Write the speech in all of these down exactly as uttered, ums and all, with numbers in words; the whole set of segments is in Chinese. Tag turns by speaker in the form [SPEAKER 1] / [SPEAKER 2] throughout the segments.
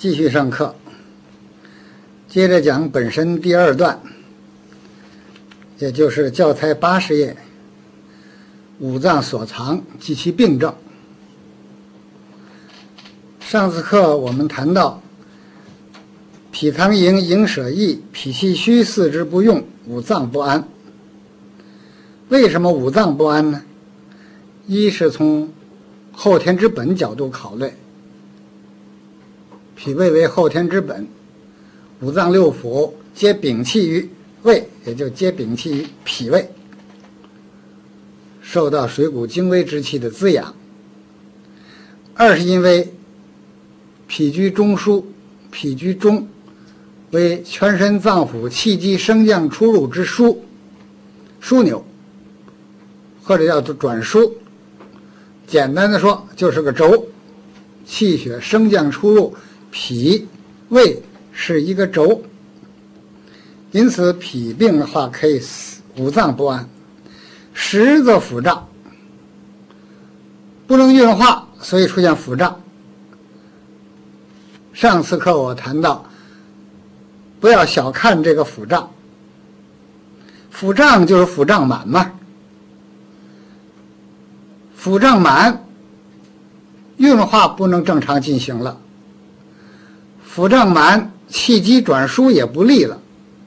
[SPEAKER 1] 继续上课，接着讲本身第二段，也就是教材八十页，五脏所藏及其病症。上次课我们谈到脾汤营，营舍易，脾气虚，四肢不用，五脏不安。为什么五脏不安呢？一是从后天之本角度考虑，脾胃为后天之本，五脏六腑皆禀气于胃，也就皆禀气于脾胃，受到水谷精微之气的滋养。二是因为脾居中枢，脾居中为全身脏腑气机升降出入之枢枢纽，或者叫做转枢。简单的说就是个轴，气血升降出入，脾胃是一个轴。因此脾病的话可以五脏不安。实则腹胀，不能运化，所以出现腹胀。上次课我谈到，不要小看这个腹胀，腹胀就是腹胀满嘛。腹胀满，运化不能正常进行了，腹胀满，气机转输也不利了，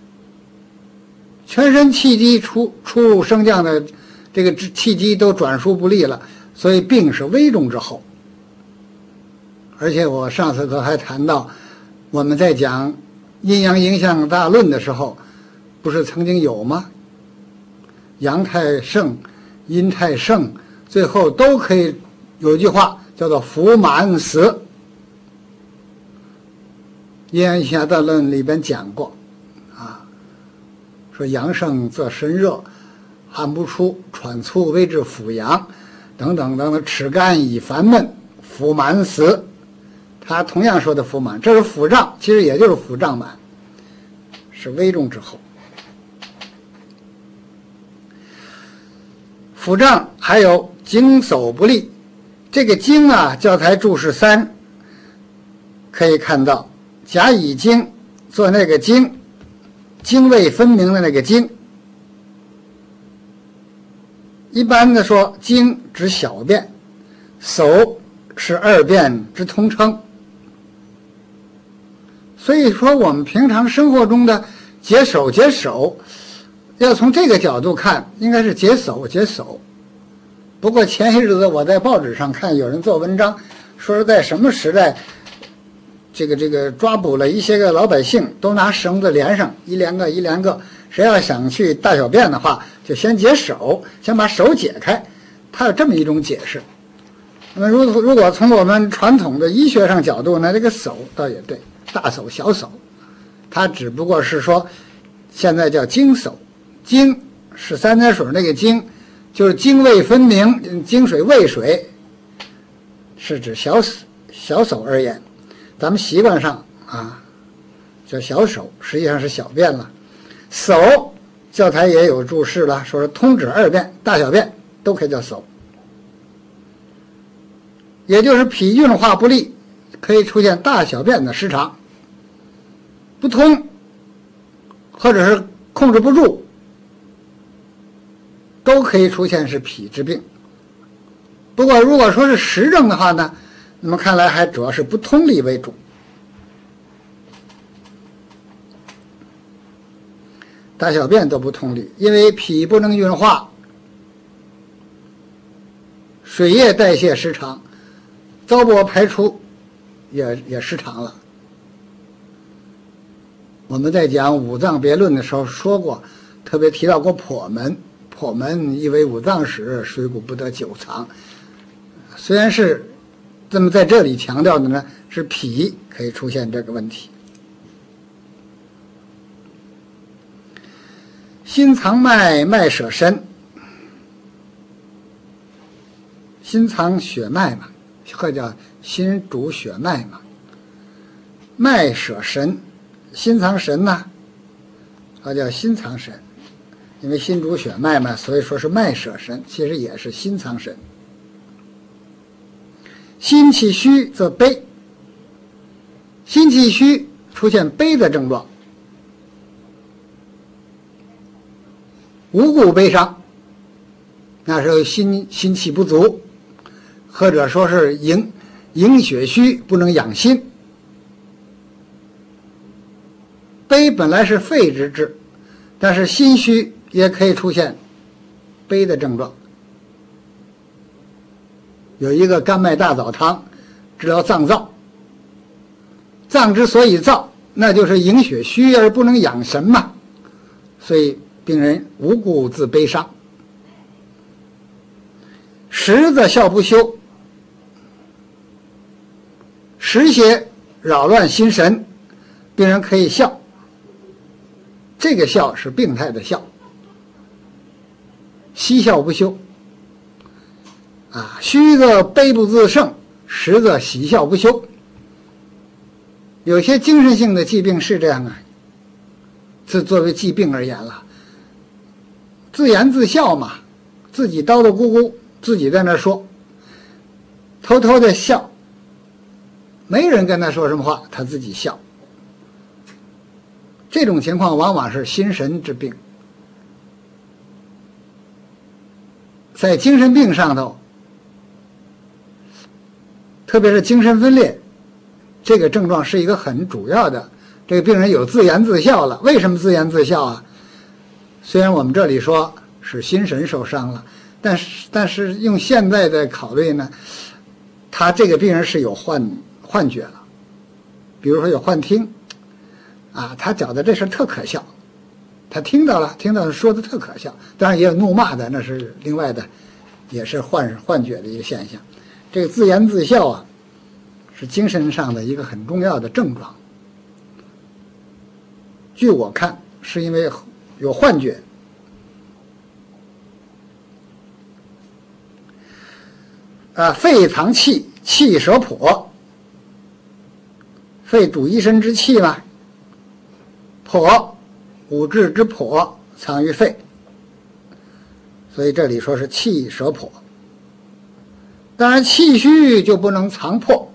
[SPEAKER 1] 全身气机出出入升降的这个气机都转输不利了，所以病是危重之后。而且我上次课还谈到，我们在讲阴阳影响大论的时候，不是曾经有吗？阳太盛，阴太盛，最后都可以有一句话叫做腹满死。阴阳影响大论里边讲过啊，说阳盛则身热，汗不出，喘促谓之腹阳，等等等等，齿干以烦闷，腹满死。他同样说的腹满，这是腹胀，其实也就是腹胀满，是危重之后。腹胀还有经走不利，这个经啊，教材注释三可以看到，甲乙经做那个经，经位分明的那个经。一般的说，经指小便，溲是二便之通称。所以说我们平常生活中的解手解手，要从这个角度看，应该是解手解手。不过前些日子我在报纸上看有人做文章，说是在什么时代，这个这个抓捕了一些个老百姓，都拿绳子连上，一连个一连个，谁要想去大小便的话，就先解手，先把手解开。他有这么一种解释。那么如如果从我们传统的医学上角度呢，这个手倒也对，大手小手，它只不过是说现在叫经手，经是三点水那个经，就是经位分明，经水渭水，是指小小手而言。咱们习惯上啊叫小手，实际上是小便了。溲教材也有注释了，说是通指二便，大小便都可以叫溲，也就是脾运化不利，可以出现大小便的失常不通，或者是控制不住，都可以出现是脾之病。不过如果说是实症的话呢，那么看来还主要是不通利为主。大小便都不通利，因为脾不能运化，水液代谢失常，糟粕排出也也失常了。我们在讲五脏别论的时候说过，特别提到过剖门，剖门意为五脏使，水谷不得久藏。虽然是这么在这里强调的呢，是脾可以出现这个问题。心藏脉，脉舍神，心藏血脉嘛，或叫心主血脉嘛。脉舍神，心藏神呢，或叫心藏神，因为心主血脉嘛，所以说是脉舍神，其实也是心藏神。心气虚则悲， 心气虚出现悲的症状，无故悲伤，那时候心心气不足，或者说是营营血虚，不能养心。悲本来是肺之治，但是心虚也可以出现悲的症状。有一个甘麦大枣汤治疗脏燥，脏之所以燥，那就是营血虚而不能养神嘛，所以病人无故自悲伤。实则笑不休，实些扰乱心神，病人可以笑，这个笑是病态的笑，嬉笑不休啊，虚则悲不自胜，实则喜笑不休。有些精神性的疾病是这样啊，这作为疾病而言了，自言自笑嘛，自己叨叨咕咕，自己在那说，偷偷的笑，没人跟他说什么话，他自己笑。这种情况往往是心神之病。在精神病上头，特别是精神分裂，这个症状是一个很主要的。这个病人有自言自笑了，为什么自言自笑啊？虽然我们这里说是心神受伤了，但是但是用现在的考虑呢，他这个病人是有幻幻觉了，比如说有幻听啊，他觉得这事特可笑，他听到了，听到说的特可笑，当然也有怒骂的，那是另外的，也是幻幻觉的一个现象。这个自言自笑啊，是精神上的一个很重要的症状。据我看，是因为有幻觉。啊，肺藏气，气舍魄，肺主一身之气嘛，魄五志之魄藏于肺，所以这里说是气舍魄。当然气虚就不能藏魄，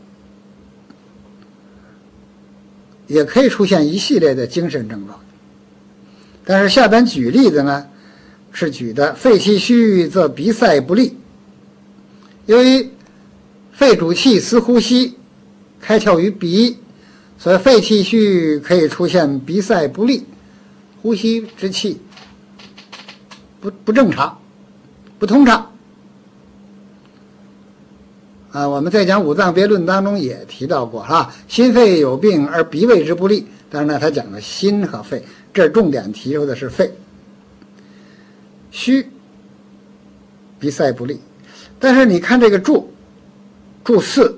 [SPEAKER 1] 也可以出现一系列的精神症状。但是下边举例子呢，是举的肺气虚则鼻塞不利，由于肺主气司呼吸，开窍于鼻，所以肺气虚可以出现鼻塞不利，呼吸之气不不正常，不通畅。啊，我们在讲五脏别论当中也提到过哈，心肺有病而鼻胃之不利，当然呢，他讲的心和肺，这重点提出的是肺。虚，鼻塞不利，但是你看这个注，注四，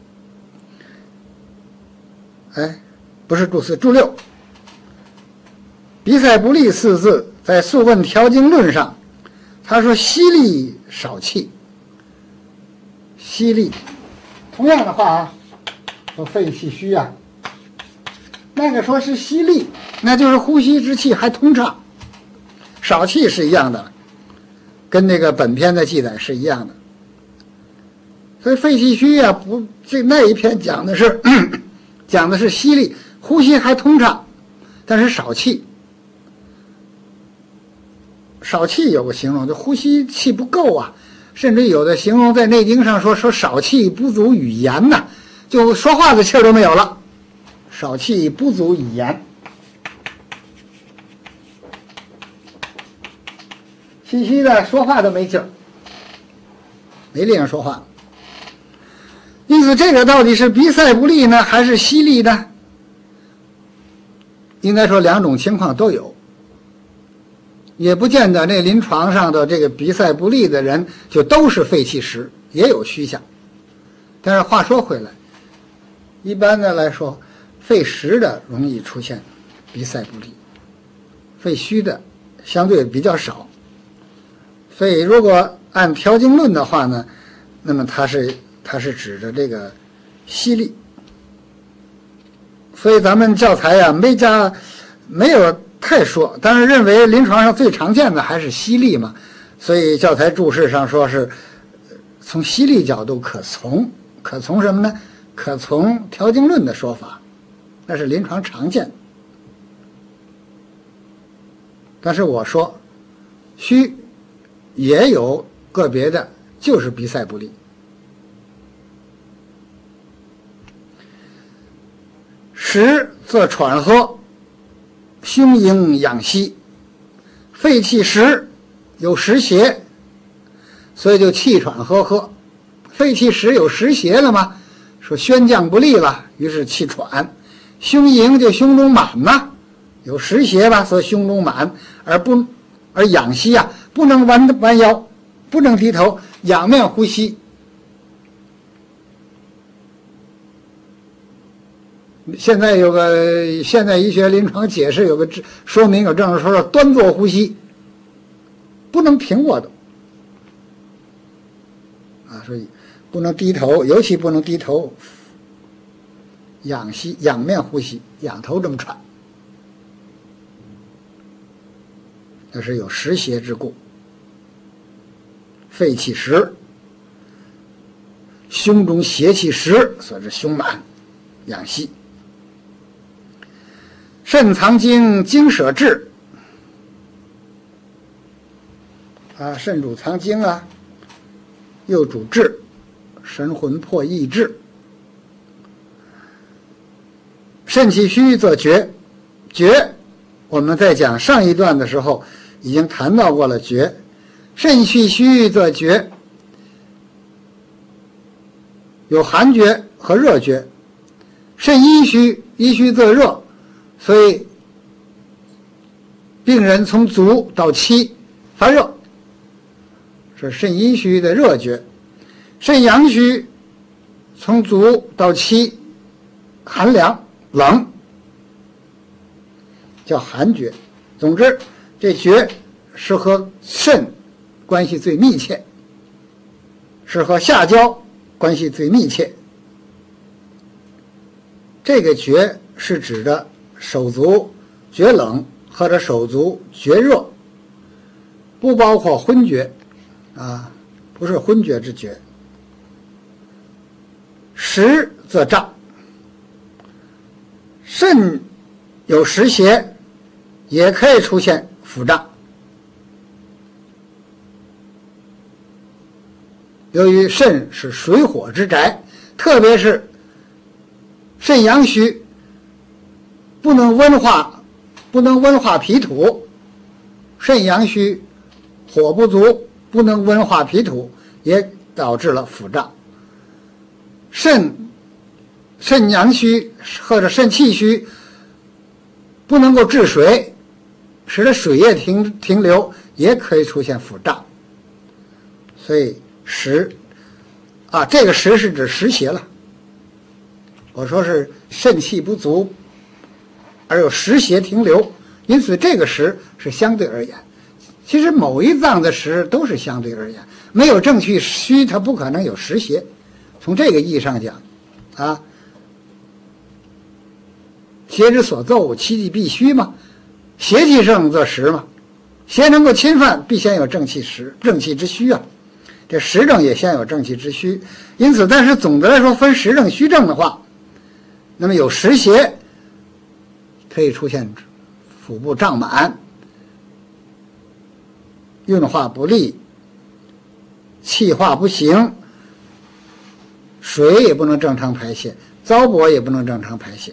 [SPEAKER 1] 哎，不是注四，注六，鼻塞不利四字在《素问·调经论》上，他说吸利少气。吸利，同样的话啊，说肺气虚啊，那个说是吸利，那就是呼吸之气还通畅，少气是一样的，跟那个本篇的记载是一样的。所以肺气虚啊，不，这那一篇讲的是讲的是吸利，呼吸还通畅，但是少气。少气有个形容，就呼吸气不够啊。甚至有的形容在《内经》上说说少气不足语言呐，就说话的气儿都没有了，少气不足语言，气虚的说话都没劲儿，没力量说话。因此，这个到底是鼻塞不利呢，还是吸利呢？应该说两种情况都有。也不见得那临床上的这个鼻塞不利的人就都是肺气实，也有虚象。但是话说回来，一般的来说，肺实的容易出现鼻塞不利，肺虚的相对比较少。所以如果按调经论的话呢，那么它是它是指着这个吸利。所以咱们教材啊没加没有太说，但是认为临床上最常见的还是吸利嘛，所以教材注释上说是从吸利角度可从，可从什么呢？可从调经论的说法， 那是临床常见。但是我说，虚也有个别的就是鼻塞不利。实则喘喝，胸盈养息，肺气实，有实邪，所以就气喘呵呵。肺气实有实邪了吗？说宣降不利了，于是气喘。胸盈就胸中满嘛，有实邪吧，所以胸中满，而不而仰息啊，不能弯弯腰，不能低头，仰面呼吸。现在有个现代医学临床解释有个说明，有这样说端坐呼吸，不能平卧的啊，所以不能低头，尤其不能低头，仰息仰面呼吸，仰头这么喘，那是有实邪之故。肺气实，胸中邪气实，所以是胸满养息。肾藏精，精舍志啊，肾主藏精啊，又主志，神魂魄意志。肾气虚则厥，厥我们在讲上一段的时候已经谈到过了厥。肾气虚则厥，有寒厥和热厥。肾阴虚，阴虚则热。所以病人从足到膝发热，是肾阴虚的热厥；肾阳虚从足到膝寒凉冷，叫寒厥。总之，这厥是和肾关系最密切，是和下焦关系最密切。这个厥是指的手足厥冷或者手足厥热，不包括昏厥啊，不是昏厥之厥。实则胀，肾有实邪，也可以出现腹胀。由于肾是水火之宅，特别是肾阳虚，不能温化，不能温化脾土，肾阳虚，火不足，不能温化脾土，也导致了腹胀。肾肾阳虚或者肾气虚，不能够治水，使得水液停停留，也可以出现腹胀。所以实啊，这个实是指实邪了。我说是肾气不足而有实邪停留，因此这个实是相对而言。其实某一脏的实都是相对而言，没有正气虚，它不可能有实邪。从这个意义上讲，啊，邪之所奏，其气必虚嘛，邪气盛则实嘛，邪能够侵犯，必先有正气实，正气之虚啊。这实症也先有正气之虚，因此，但是总的来说，分实症、虚症的话，那么有实邪，可以出现腹部胀满、运化不利、气化不行，水也不能正常排泄，糟粕也不能正常排泄。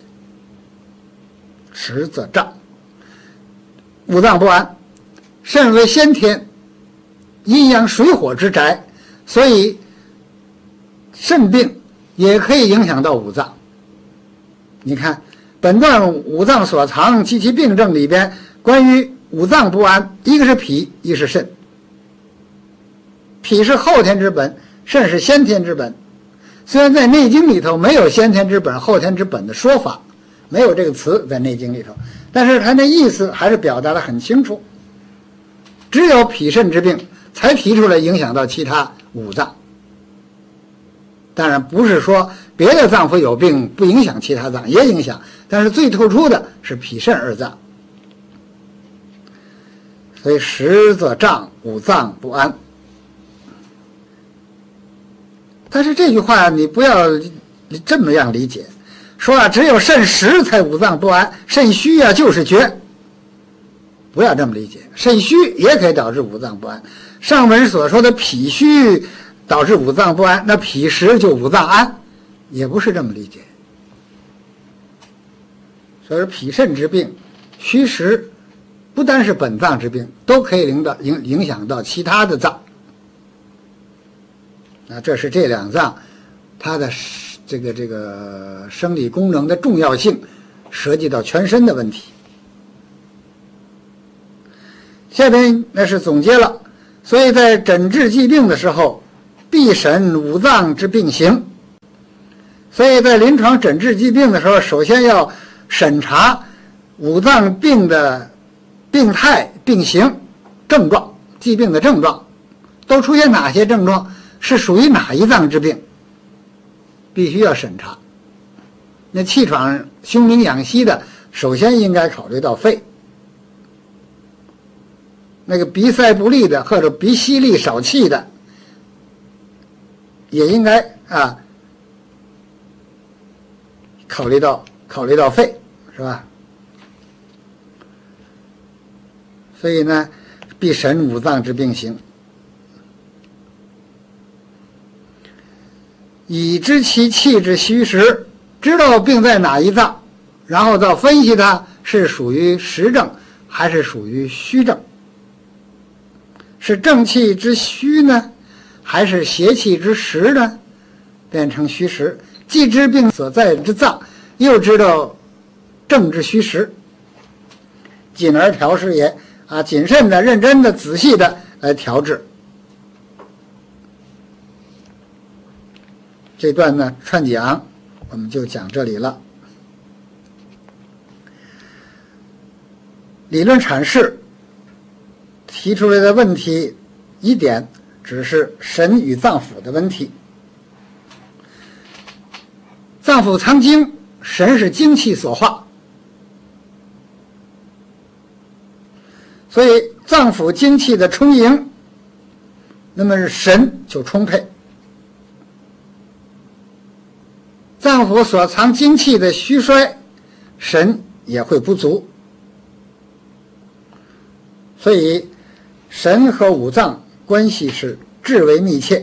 [SPEAKER 1] 实则胀，五脏不安。肾为先天，阴阳水火之宅，所以肾病也可以影响到五脏。你看本段五脏所藏及其病症里边，关于五脏不安，一个是脾，一个是肾。脾是后天之本，肾是先天之本。虽然在《内经》里头没有先天之本、后天之本的说法，没有这个词在《内经》里头，但是它那意思还是表达得很清楚。只有脾肾之病才提出来影响到其他五脏。当然不是说别的脏腑有病不影响其他脏，也影响，但是最突出的是脾肾二脏。所以实则胀，五脏不安。但是这句话你不要这么样理解， 说啊，只有肾实才五脏不安，肾虚啊就是绝。不要这么理解，肾虚也可以导致五脏不安。上文所说的脾虚导致五脏不安，那脾实就五脏安，也不是这么理解。所以说脾肾之病，虚实不单是本脏之病，都可以影到影影响到其他的脏。啊，这是这两脏它的这个这个生理功能的重要性，涉及到全身的问题。下边那是总结了，所以在诊治疾病的时候，必审五脏之病形。所以在临床诊治疾病的时候，首先要审查五脏病的病态、病形、症状，疾病的症状都出现哪些症状，是属于哪一脏之病，必须要审查。那气喘、胸鸣、养息的，首先应该考虑到肺。那个鼻塞不利的或者鼻吸力少气的，也应该啊考虑到考虑到肺，是吧？所以呢，必审五脏之病形，以知其气之虚实，知道病在哪一脏，然后再分析它是属于实症还是属于虚症。是正气之虚呢，还是邪气之实呢？变成虚实，既知病所在之脏，又知道正之虚实，谨而调试也。啊，谨慎的、认真的、仔细的来调治。这段呢，串讲我们就讲这里了。理论阐释提出来的问题一点，只是神与脏腑的问题。脏腑藏精，神是精气所化，所以脏腑精气的充盈，那么神就充沛。脏腑所藏精气的虚衰，神也会不足。所以神和五脏关系是至为密切。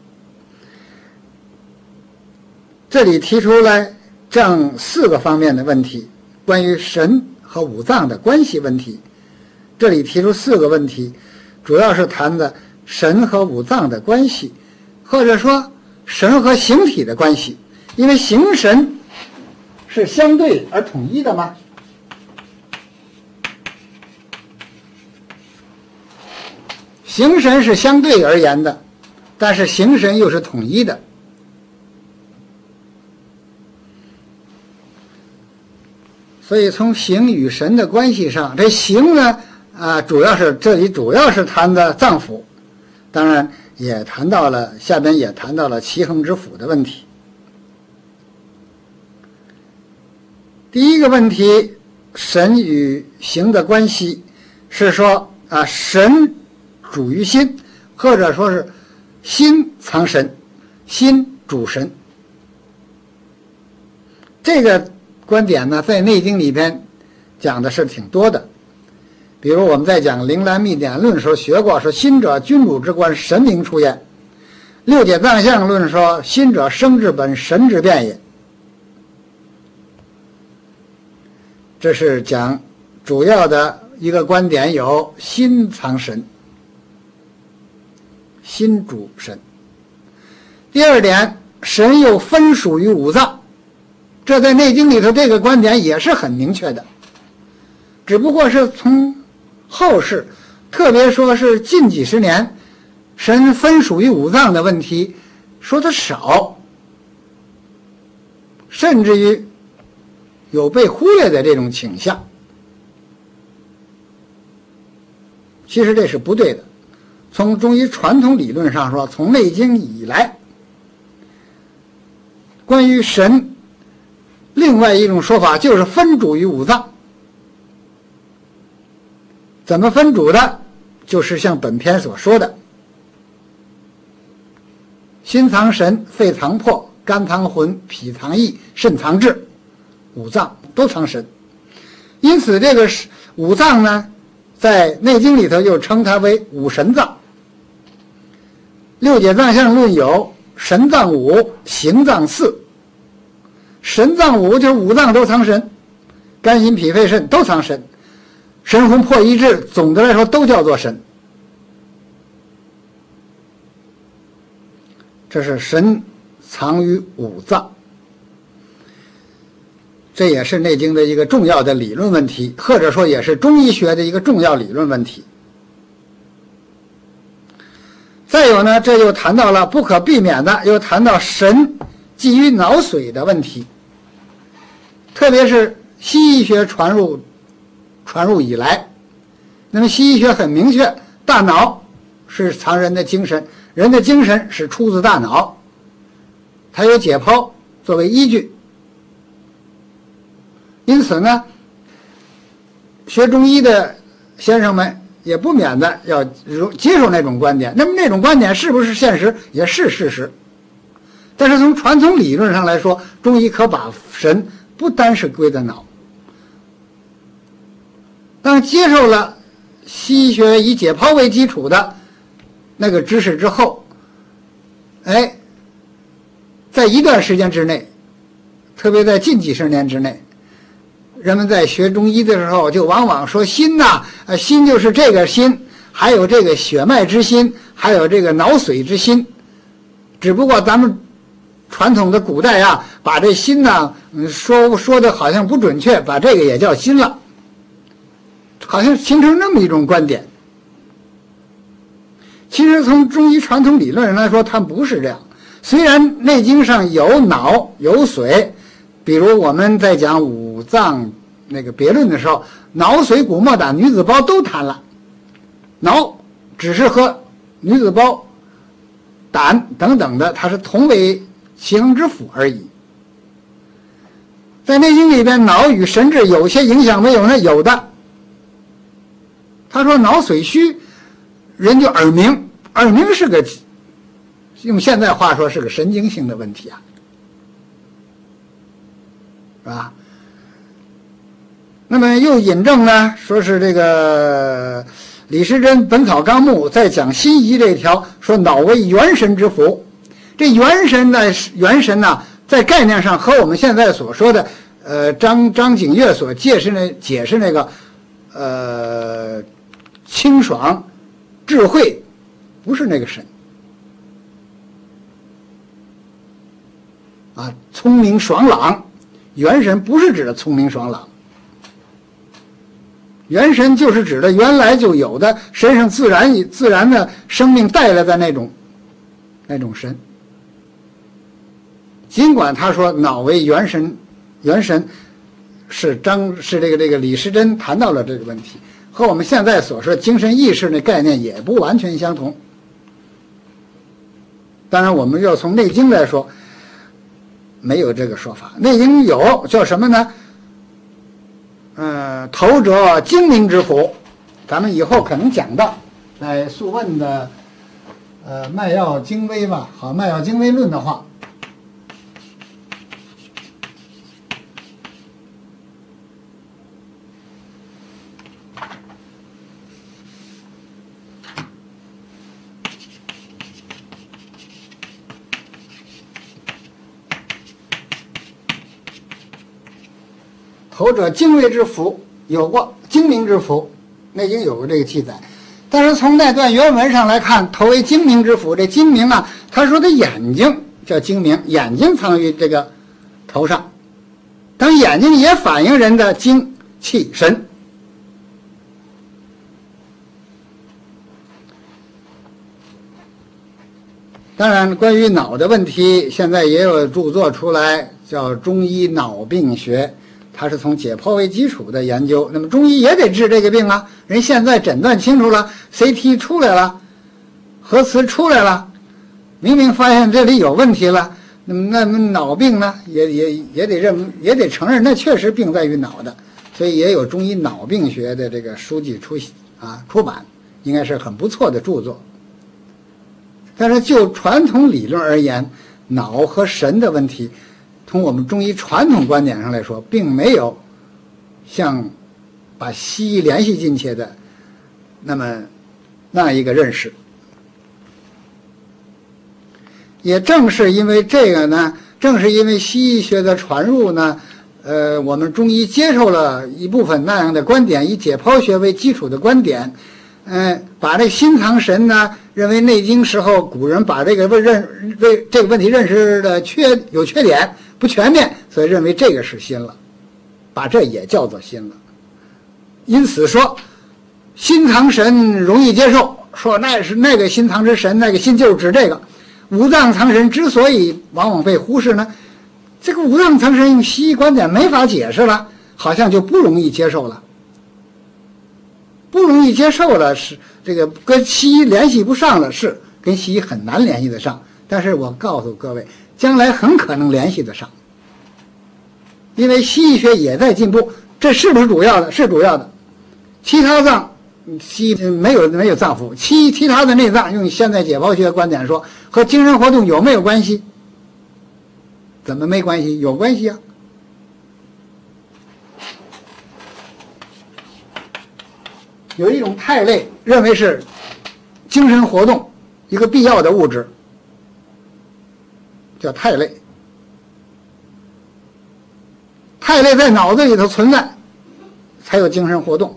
[SPEAKER 1] 这里提出来这样四个方面的问题，关于神和五脏的关系问题。这里提出四个问题，主要是谈的神和五脏的关系，或者说神和形体的关系。因为形神是相对而统一的嘛。形神是相对而言的，但是形神又是统一的。所以从形与神的关系上，这形呢啊，主要是这里主要是谈的脏腑，当然也谈到了下边也谈到了奇恒之腑的问题。第一个问题，神与形的关系是说啊，神主于心，或者说是心藏神，心主神。这个观点呢，在《内经》里边讲的是挺多的。比如我们在讲《灵兰秘典论》的时候学过，说心者君主之官，神明出焉。《六解藏象论》说心者生之本，神之变也。这是讲主要的一个观点，有心藏神，心主神。第二点，神又分属于五脏，这在《内经》里头这个观点也是很明确的，只不过是从后世，特别说是近几十年，神分属于五脏的问题说的少，甚至于有被忽略的这种倾向。其实这是不对的。从中医传统理论上说，从《内经》以来，关于神另外一种说法就是分主于五脏。怎么分主的？就是像本篇所说的，心藏神，肺藏魄，肝藏魂，脾藏意，肾藏志。 五脏都藏神，因此这个五脏呢，在《内经》里头又称它为五神脏。六解脏象论有神脏五，形脏四。神脏五就是五脏都藏神，肝心脾肺肾都藏神，神魂魄意志总的来说都叫做神。这是神藏于五脏，这也是《内经》的一个重要的理论问题，或者说也是中医学的一个重要理论问题。再有呢，这又谈到了不可避免的，又谈到神基于脑髓的问题。特别是西医学传入传入以来，那么西医学很明确，大脑是藏人的精神，人的精神是出自大脑，它有解剖作为依据。因此呢，学中医的先生们也不免的要接受那种观点。那么那种观点是不是现实？也是事实。但是从传统理论上来说，中医可把神不单是归在脑。当接受了西医学以解剖为基础的那个知识之后，哎，在一段时间之内，特别在近几十年之内，人们在学中医的时候就往往说心呐，呃，心就是这个心，还有这个血脉之心，还有这个脑髓之心。只不过咱们传统的古代啊，把这心呢，嗯，说说的好像不准确，把这个也叫心了，好像形成那么一种观点。其实从中医传统理论上来说，它不是这样。虽然《内经》上有脑有髓，比如我们在讲五脏那个别论的时候，脑髓骨末胆女子胞都谈了，脑只是和女子胞、胆等等的，它是同为其衡之府而已。在《内经》里边，脑与神志有些影响没有呢？有的。他说脑髓虚，人就耳鸣，耳鸣是个用现在话说是个神经性的问题啊，是吧？那么又引证呢，说是这个李时珍《本草纲目》在讲心仪这一条，说脑为元神之府。这元神呢，元神呢，在概念上和我们现在所说的，呃，张张景岳所解释那解释那个，呃，清爽、智慧，不是那个神。啊，聪明爽朗，元神不是指的聪明爽朗。元神就是指的原来就有的身上自然自然的生命带来的那种那种神。尽管他说脑为元神，元神是张是这个这个李时珍谈到了这个问题，和我们现在所说精神意识的概念也不完全相同。当然，我们要从《内经》来说，没有这个说法。《内经》有叫什么呢？呃，头者精明之府，咱们以后可能讲到，在《素问》的呃《脉要精微》吧，好，《脉要精微论》的话，头者精微之府，有过精明之府，《内经》有过这个记载。但是从那段原文上来看，头为精明之府，这精明啊，他说的眼睛叫精明，眼睛藏于这个头上，当眼睛也反映人的精气神。当然，关于脑的问题，现在也有著作出来，叫《中医脑病学》。它是从解剖为基础的研究，那么中医也得治这个病啊。人现在诊断清楚了 ，C T 出来了，核磁出来了，明明发现这里有问题了。那么，那么脑病呢，也也也得认，也得承认，那确实病在于脑的。所以也有中医脑病学的这个书籍出啊出版，应该是很不错的著作。但是就传统理论而言，脑和神的问题， 从我们中医传统观点上来说，并没有像把西医联系进去的那么那样一个认识。也正是因为这个呢，正是因为西医学的传入呢，呃，我们中医接受了一部分那样的观点，以解剖学为基础的观点，嗯、呃，把这心藏神呢，认为《内经》时候古人把这个问认为这个问题认识的缺有缺点不全面，所以认为这个是心了，把这也叫做心了。因此说，心藏神容易接受，说那是那个心藏之神，那个心就是指这个。五脏藏神之所以往往被忽视呢，这个五脏藏神用西医观点没法解释了，好像就不容易接受了，不容易接受了，是这个跟西医联系不上了，是跟西医很难联系得上。但是我告诉各位，将来很可能联系得上，因为西医学也在进步。这是不是主要的？是主要的。其他脏西医没有没有脏腑，其其他的内脏用现在解剖学观点说，和精神活动有没有关系？怎么没关系？有关系啊！有一种肽类认为是精神活动一个必要的物质，叫肽类。肽类在脑子里头存在，才有精神活动。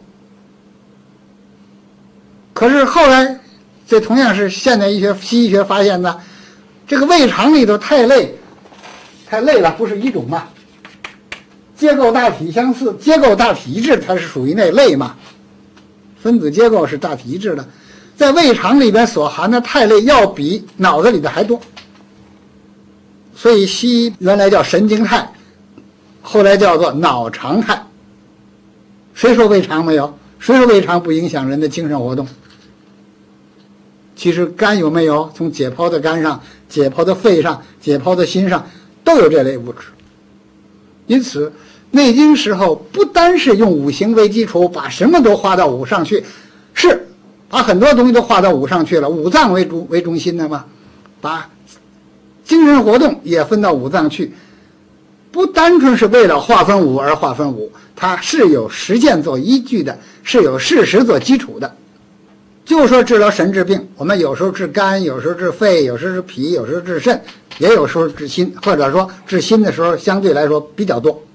[SPEAKER 1] 可是后来，这同样是现代医学、西医学发现的，这个胃肠里头肽类，太累了，不是一种嘛？结构大体相似，结构大体一致，它是属于那类嘛？分子结构是大体一致的，在胃肠里边所含的肽类要比脑子里的还多，所以西医原来叫神经肽，后来叫做脑肠肽。谁说胃肠没有？谁说胃肠不影响人的精神活动？其实肝有没有？从解剖的肝上、解剖的肺上、解剖的心上都有这类物质。因此内经时候不单是用五行为基础，把什么都画到五上去，是把很多东西都画到五上去了，五脏为主为中心的嘛，把精神活动也分到五脏去，不单纯是为了划分五而划分五，它是有实践做依据的，是有事实做基础的。就说治疗神志病，我们有时候治肝，有时候治肺，有时候治脾，有时候治肾，也有时候治心，或者说治心的时候相对来说比较多。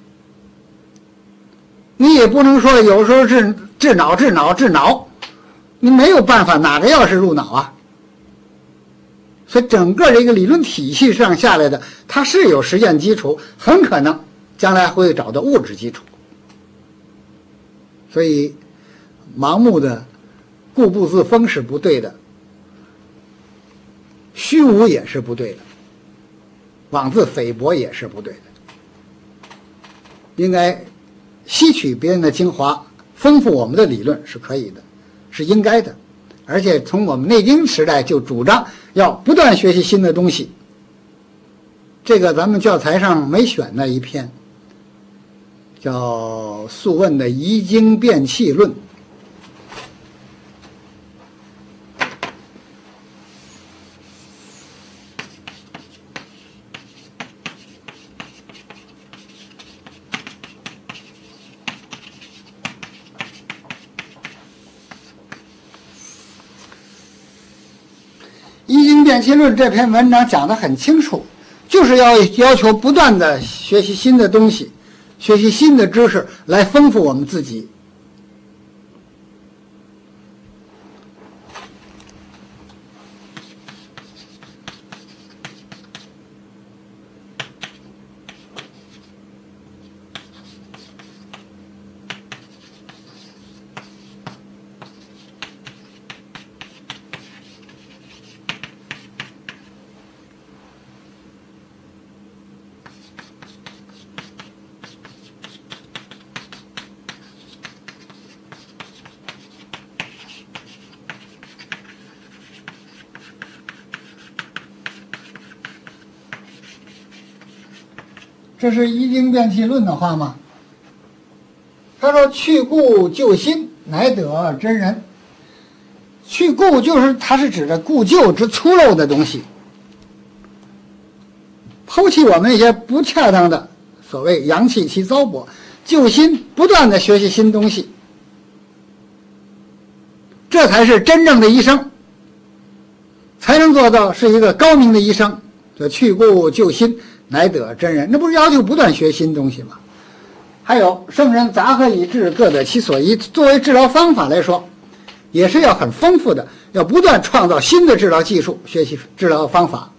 [SPEAKER 1] 你也不能说有时候治治脑治脑治脑，你没有办法，哪个药是入脑啊？所以整个这个理论体系上下来的，它是有实践基础，很可能将来会找到物质基础。所以盲目的固步自封是不对的，虚无也是不对的，妄自菲薄也是不对的。应该吸取别人的精华，丰富我们的理论是可以的，是应该的。而且从我们内经时代就主张要不断学习新的东西。这个咱们教材上没选那一篇，叫《素问》的《遗经变气论》。《遗经变气论》这篇文章讲得很清楚，就是要要求不断的学习新的东西，学习新的知识，来丰富我们自己。这是《遗经变气论》的话吗？他说：“去故救新，乃得真人。”去故就是它是指的故旧之粗陋的东西， 抛弃我们那些不恰当的所谓阳气其糟粕，就心不断的学习新东西，这才是真正的医生，才能做到是一个高明的医生。这去故救心，乃得真人，那不是要求不断学新东西吗？还有圣人杂合以治，各得其所宜。作为治疗方法来说，也是要很丰富的，要不断创造新的治疗技术，学习治疗方法。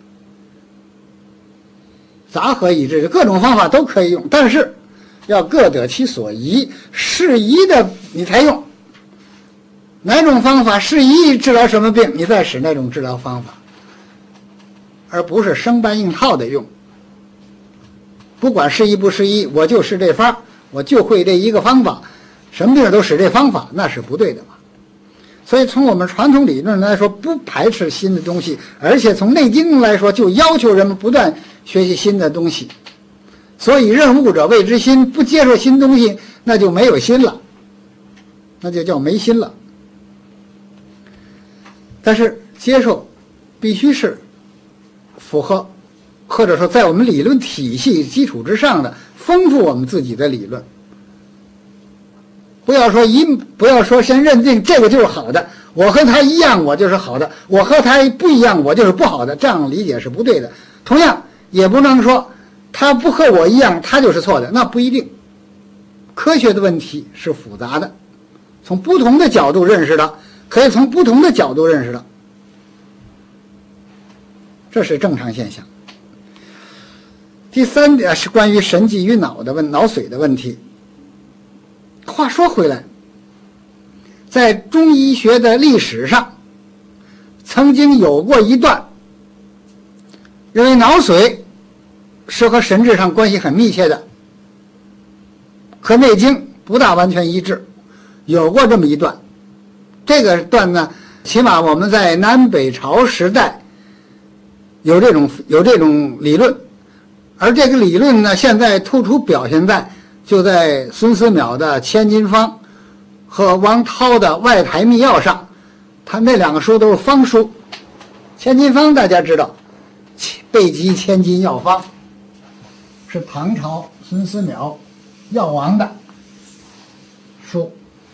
[SPEAKER 1] 杂合以治，各种方法都可以用，但是要各得其所宜，适宜的你才用。哪种方法适宜治疗什么病，你再使那种治疗方法，而不是生搬硬套的用。不管适宜不适宜，我就使这法，我就会这一个方法，什么病都使这方法，那是不对的嘛。所以从我们传统理论来说，不排斥新的东西，而且从内经来说，就要求人们不断学习新的东西。所以任物者谓之心，不接受新东西，那就没有心了，那就叫没心了。但是接受必须是符合，或者说在我们理论体系基础之上的，丰富我们自己的理论。不要说一，不要说先认定这个就是好的，我和他一样，我就是好的；我和他不一样，我就是不好的。这样理解是不对的。同样，也不能说他不和我一样，他就是错的，那不一定。科学的问题是复杂的，从不同的角度认识的，可以从不同的角度认识的，这是正常现象。第三点是关于神经与脑的问脑髓的问题。话说回来，在中医学的历史上，曾经有过一段认为脑髓是和神志上关系很密切的，和内经不大完全一致，有过这么一段。这个段呢，起码我们在南北朝时代有这种有这种理论，而这个理论呢，现在突出表现在就在孙思邈的《千金方》和王涛的《外台秘要》上，他那两个书都是方书。《千金方》大家知道，备集千金药方，是唐朝孙思邈药王的书，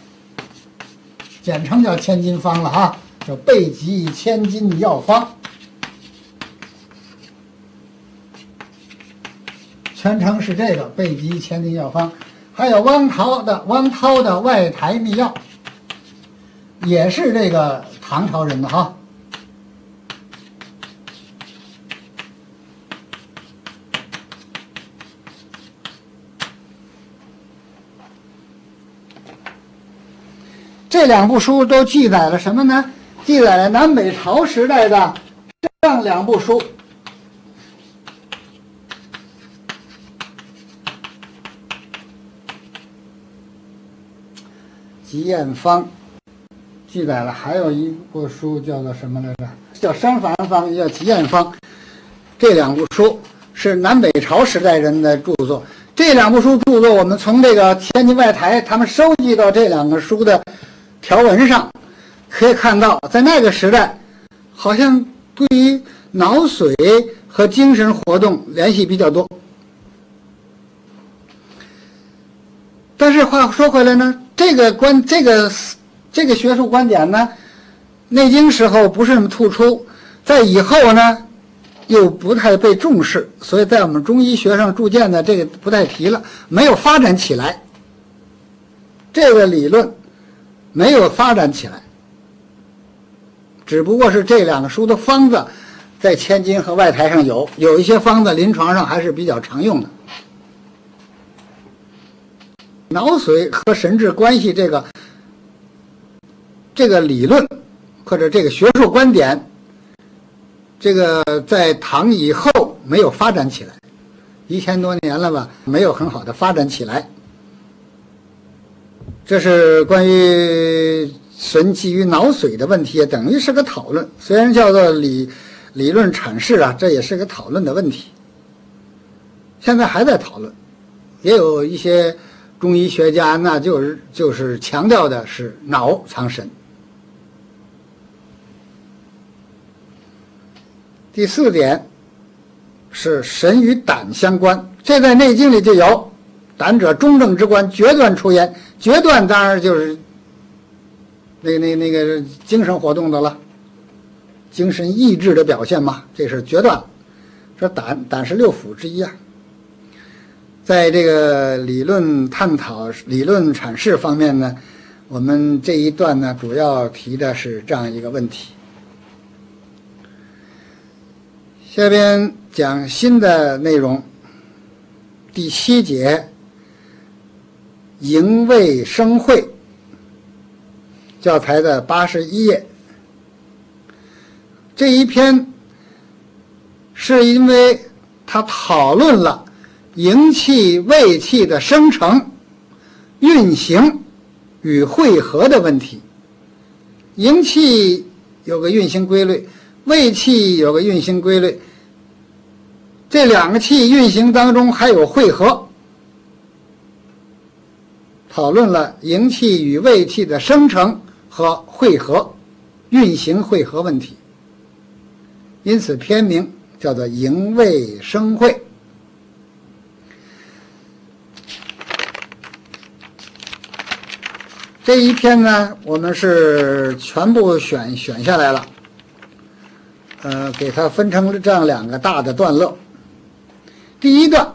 [SPEAKER 1] 简称叫千金方了哈，叫备集千金药方，全称是这个备集千金药方。还有汪涛的汪涛的外台秘要，也是这个唐朝人的哈。这两部书都记载了什么呢？记载了南北朝时代的这样两部书。集验方记载了，还有一部书叫做什么来着？叫商凡方，也叫集验方。这两部书是南北朝时代人的著作。这两部书著作，我们从这个千金外台他们收集到这两个书的条文上，可以看到，在那个时代，好像对于脑髓和精神活动联系比较多。但是话说回来呢，这个观这个这个学术观点呢，内经时候不是那么突出，在以后呢又不太被重视，所以在我们中医学上铸剑的这个不太提了，没有发展起来。这个理论没有发展起来，只不过是这两个书的方子在千金和外台上有，有一些方子临床上还是比较常用的。脑髓和神志关系这个这个理论或者这个学术观点，这个在唐以后没有发展起来，一千多年了吧，没有很好的发展起来。这是关于神气与脑髓的问题，也等于是个讨论，虽然叫做理理论阐释啊，这也是个讨论的问题。现在还在讨论，也有一些中医学家那就是就是强调的是脑藏神。第四点， 是神与胆相关，这在《内经》里就有。胆者中正之官，决断出焉。决断当然就是那那那个精神活动的了，精神意志的表现嘛，这是决断。说胆胆是六腑之一啊。在这个理论探讨、理论阐释方面呢，我们这一段呢主要提的是这样一个问题。下边讲新的内容，第七节。营卫生会，教材的八十一页。这一篇是因为他讨论了营气、卫气的生成、运行与汇合的问题。营气有个运行规律，卫气有个运行规律，这两个气运行当中还有汇合。讨论了营气与卫气的生成和汇合、运行汇合问题，因此篇名叫做《营卫生会》。这一篇呢，我们是全部选选下来了，呃，给它分成这样两个大的段落。第一段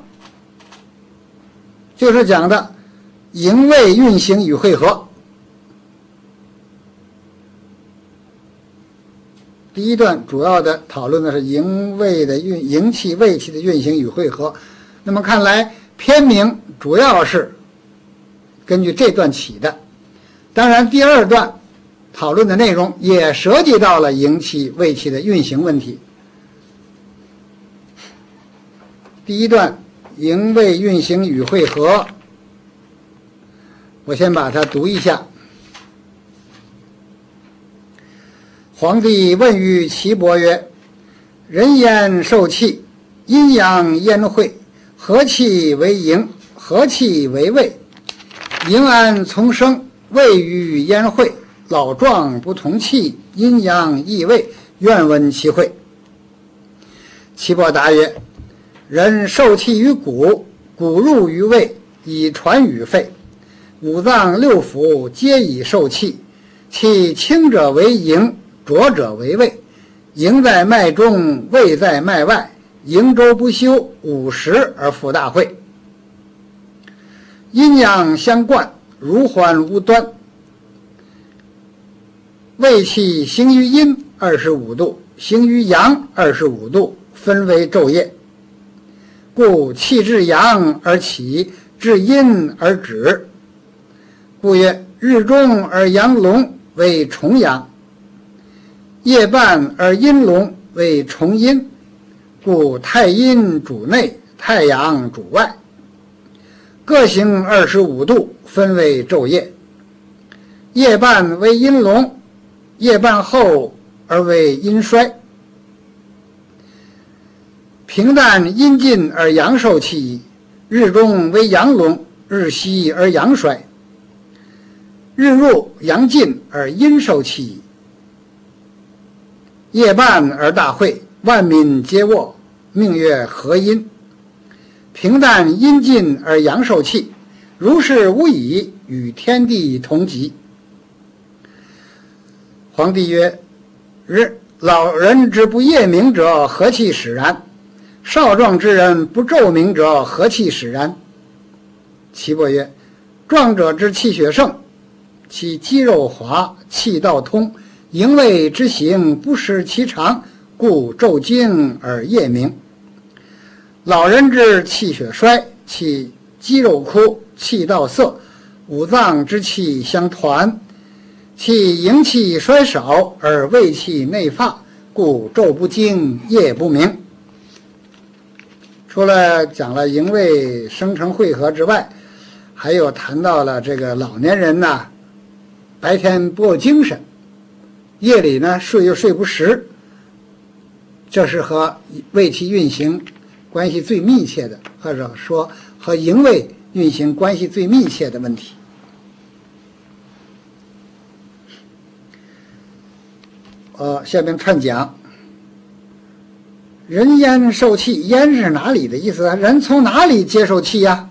[SPEAKER 1] 就是讲的营卫运行与汇合。第一段主要的讨论的是营卫的运营气、卫气的运行与汇合。那么看来篇名主要是根据这段起的。当然，第二段讨论的内容也涉及到了营气、卫气的运行问题。第一段营卫运行与汇合，我先把它读一下。皇帝问于岐伯曰：人焉受气，阴阳焉会，何气为营，何气为卫？营安从生，卫与焉会？老壮不同气，阴阳异位，愿闻其会。岐伯答曰：人受气于骨，骨入于胃，以传于肺。五脏六腑皆以受气，其轻者为营，浊者为胃。营在脉中，胃在脉外，营周不休，五十而复大会。阴阳相贯，如环无端。胃气行于阴二十五度，行于阳二十五度，分为昼夜。故气至阳而起，至阴而止。故曰：日中而阳隆为重阳，夜半而阴隆为重阴。故太阴主内，太阳主外，各行二十五度，分为昼夜。夜半为阴隆，夜半后而为阴衰。平淡阴尽而阳受气，日中为阳隆，日息而阳衰。日入阳尽而阴受气，夜半而大会，万民皆卧，命曰合阴。平淡阴尽而阳受气，如是无已，与天地同极。皇帝曰：日老人之不夜明者，何气使然？少壮之人不昼明者，何气使然？岐伯曰：壮者之气血盛，其肌肉滑，气道通，营卫之行不失其常，故昼精而夜明。老人之气血衰，其肌肉枯，气道涩，五脏之气相团，其营气衰少而卫气内发，故昼不精，夜不明。除了讲了营卫生成汇合之外，还有谈到了这个老年人呢，白天不够精神，夜里呢睡又睡不实，这是和卫气运行关系最密切的，或者说和营卫运行关系最密切的问题。呃，下面串讲。 人焉受气，焉是哪里的意思啊？人从哪里接受气呀？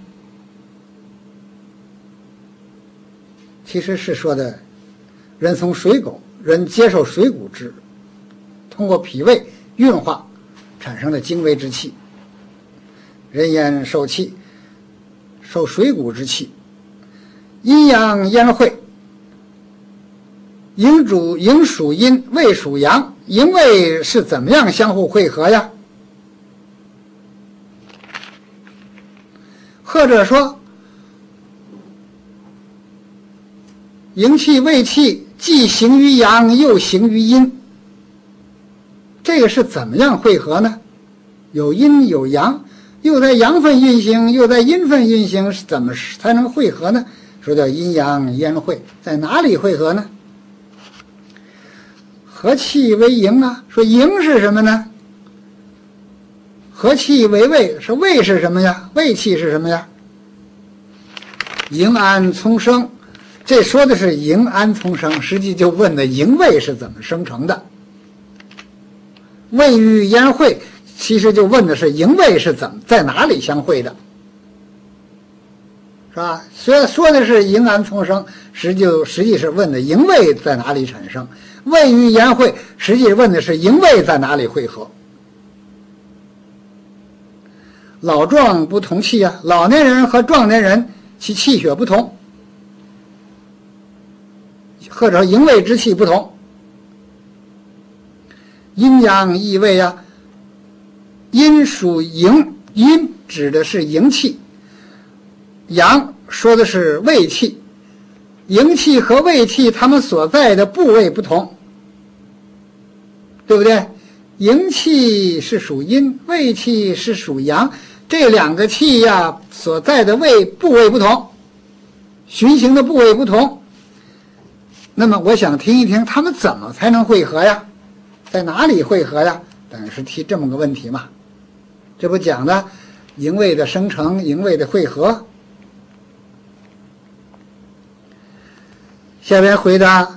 [SPEAKER 1] 其实是说的，人从水谷，人接受水谷之，通过脾胃运化产生的精微之气。人焉受气，受水谷之气。阴阳焉会，营主营属阴，胃属阳，营卫是怎么样相互汇合呀？或者说，营气、胃气既行于阳，又行于阴，这个是怎么样汇合呢？有阴有阳，又在阳分运行，又在阴分运行，是怎么才能汇合呢？说叫阴阳焉会，在哪里汇合呢？合气为营啊，说营是什么呢？合气为胃，说胃是什么呀？胃气是什么呀？营安从生，这说的是营安从生，实际就问的营卫是怎么生成的。胃与焉会，其实就问的是营卫是怎么在哪里相会的，是吧？虽然说的是营安从生，实际实际是问的营卫在哪里产生。胃与焉会，实际问的是营卫在哪里汇合。老壮不同气啊，老年人和壮年人其气血不同，或者营卫之气不同。阴阳异位啊，阴属营，阴指的是营气，阳说的是胃气。营气和胃气它们所在的部位不同，对不对？营气是属阴，胃气是属阳，这两个气呀所在的位部位不同，循行的部位不同。那么我想听一听他们怎么才能汇合呀？在哪里汇合呀？等于是提这么个问题嘛。这不讲的营卫的生成，营卫的汇合。下边回答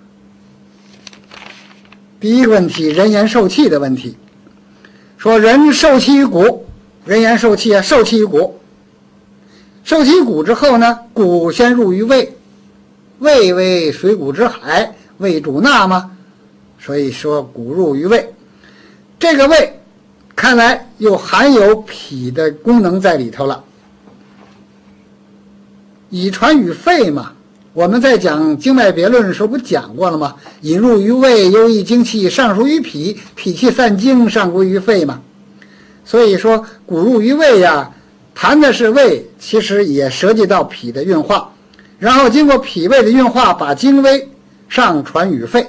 [SPEAKER 1] 第一个问题，人言受气的问题。说人受气于骨，人言受气啊，受气于骨。受气于骨之后呢，骨先入于胃，胃为水谷之海，胃主纳嘛，所以说骨入于胃。这个胃看来又含有脾的功能在里头了，以传于肺嘛。我们在讲经脉别论的时候不讲过了吗？引入于胃，由于精气上输于脾，脾气散精，上归于肺嘛。所以说骨入于胃呀，谈的是胃，其实也涉及到脾的运化，然后经过脾胃的运化，把精微上传于肺，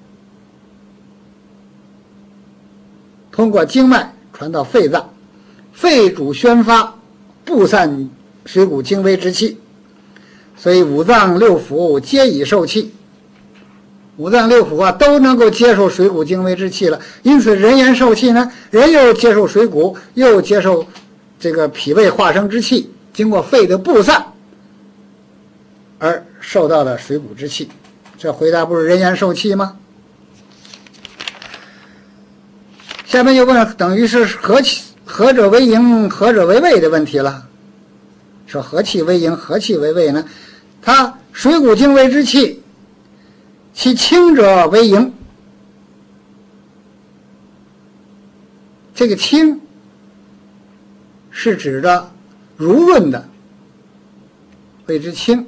[SPEAKER 1] 通过经脉传到肺脏，肺主宣发，布散水谷精微之气。所以五脏六腑皆已受气，五脏六腑啊都能够接受水谷精微之气了。因此人言受气呢，人又接受水谷，又接受这个脾胃化生之气，经过肺的布散而受到了水谷之气。这回答不是人言受气吗？下面又问等于是何气何者为营，何者为卫的问题了。说何气为营，何气为卫呢？它水谷精微之气，其清者为营。这个清是指的濡润的，谓之清。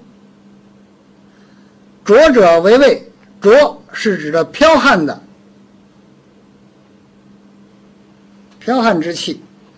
[SPEAKER 1] 浊者为卫，浊是指的剽悍的，剽悍之气。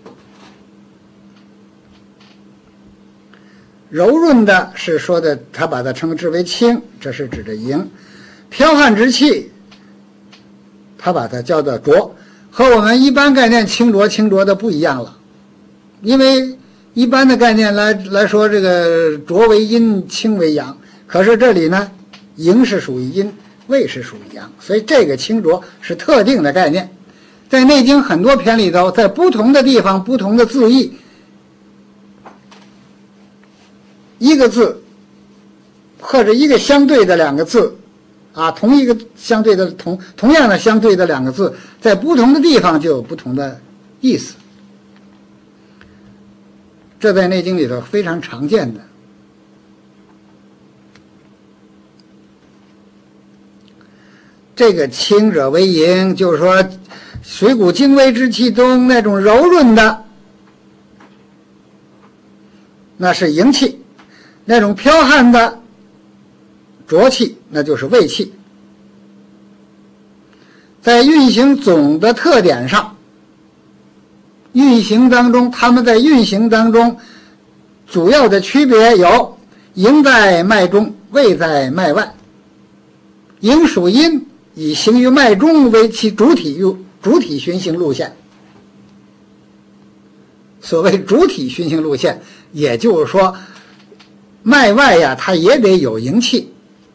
[SPEAKER 1] 柔润的是说的，他把它称之为清，这是指的营。剽悍之气，他把它叫做浊，和我们一般概念清浊清浊的不一样了。因为一般的概念来来说，这个浊为阴，清为阳。可是这里呢，营是属于阴，卫是属于阳，所以这个清浊是特定的概念。在《内经》很多篇里头，在不同的地方、不同的字义，一个字或者一个相对的两个字啊，同一个相对的同同样的相对的两个字，在不同的地方就有不同的意思。这在《内经》里头非常常见的。这个清者为营，就是说水谷精微之气中那种柔润的，那是营气；那种剽悍的浊气，那就是胃气。在运行总的特点上，运行当中，它们在运行当中主要的区别有：营在脉中，胃在脉外。营属阴，以行于脉中为其主体主体循行路线。所谓主体循行路线，也就是说，脉外呀，它也得有营气，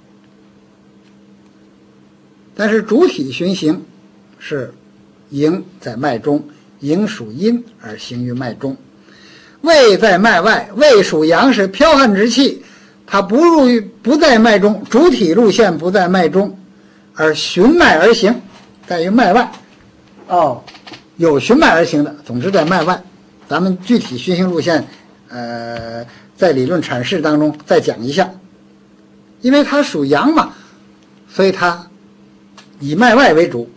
[SPEAKER 1] 但是主体循行是营在脉中，营属阴而行于脉中。胃在脉外，胃属阳，是剽悍之气，它不入于不在脉中，主体路线不在脉中，而循脉而行，在于脉外。哦，有循脉而行的，总之在脉外。咱们具体循行路线，呃，在理论阐释当中再讲一下。因为它属阳嘛，所以它以脉外为主。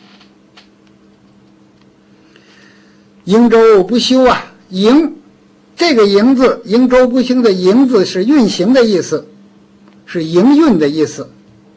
[SPEAKER 1] 营周不休啊，营这个营字，营周不休的营字是运行的意思，是营运的意思。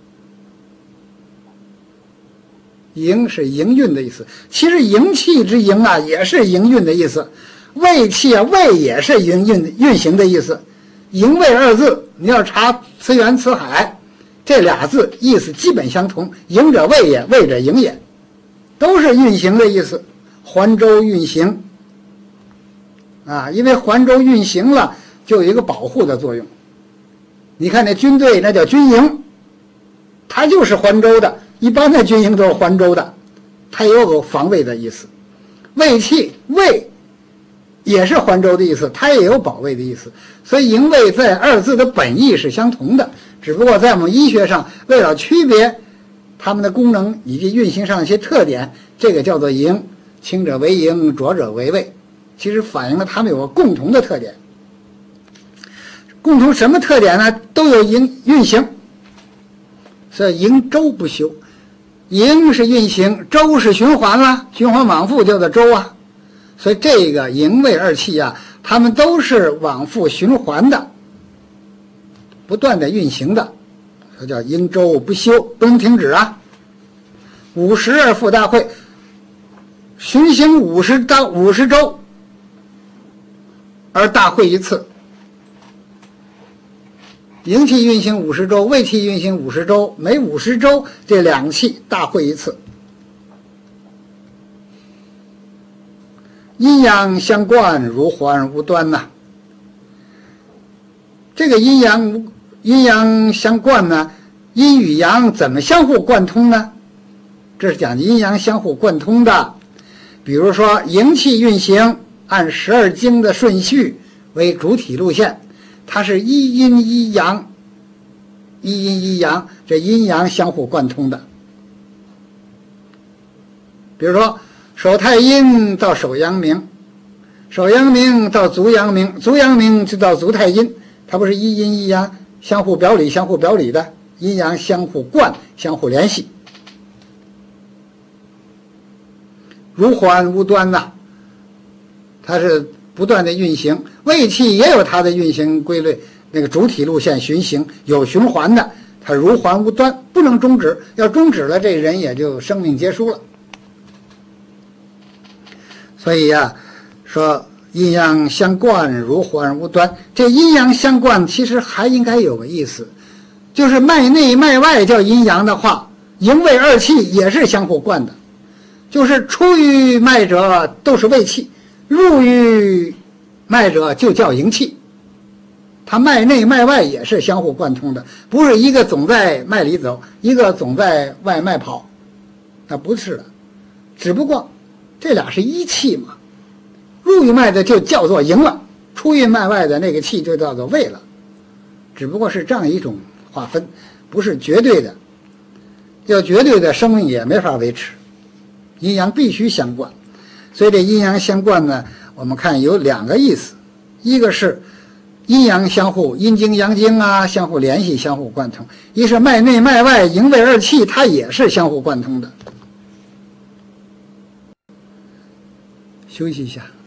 [SPEAKER 1] 营是营运的意思，其实营气之营啊，也是营运的意思。胃气啊，胃也是营运运行的意思。营卫二字，你要查词源词海，这俩字意思基本相同。营者卫也，卫者营也，都是运行的意思。环州运行啊，因为环州运行了，就有一个保护的作用。你看那军队，那叫军营，它就是环州的。一般的军营都是环州的，它也有个防卫的意思。卫气，卫也是环州的意思，它也有保卫的意思。所以营卫在二字的本意是相同的，只不过在我们医学上，为了区别它们的功能以及运行上的一些特点，这个叫做营，清者为营，浊者为卫，其实反映了它们有个共同的特点。共同什么特点呢？都有营运行，所以营周不休。营是运行，周是循环啦，循环往复叫做周啊。所以这个营卫二气啊，它们都是往复循环的，不断的运行的，这叫营周不休，不能停止啊。五十而复大会，循行五十到五十周，而大会一次。营气运行五十周，胃气运行五十周，每五十周这两气大会一次。阴阳相贯，如环无端呐、啊。这个阴阳阴阳相贯呢，阴与阳怎么相互贯通呢？这是讲阴阳相互贯通的。比如说营气运行，按十二经的顺序为主体路线。它是一阴一阳，一阴一阳，这阴阳相互贯通的。比如说手太阴到手阳明，手阳明到足阳明，足阳明就到足太阴，它不是一阴一阳相互表里相互表里的，阴阳相互贯相互联系。如环无端呐、啊，它是不断的运行。胃气也有它的运行规律，那个主体路线循行有循环的，它如环无端，不能终止，要终止了这人也就生命结束了。所以呀、啊，说阴阳相贯，如环无端，这阴阳相贯其实还应该有个意思，就是脉内脉外叫阴阳的话，营卫二气也是相互贯的，就是出于脉者都是胃气，入于脉者就叫营气，它脉内脉外也是相互贯通的，不是一个总在脉里走，一个总在外脉跑，那不是的。只不过这俩是一气嘛，入于脉的就叫做营了，出于脉外的那个气就叫做胃了，只不过是这样一种划分，不是绝对的。要绝对的，生命也没法维持，阴阳必须相贯。 所以这阴阳相贯呢，我们看有两个意思，一个是阴阳相互，阴经阳经啊相互联系、相互贯通；一是脉内脉外，营卫二气，它也是相互贯通的。休息一下。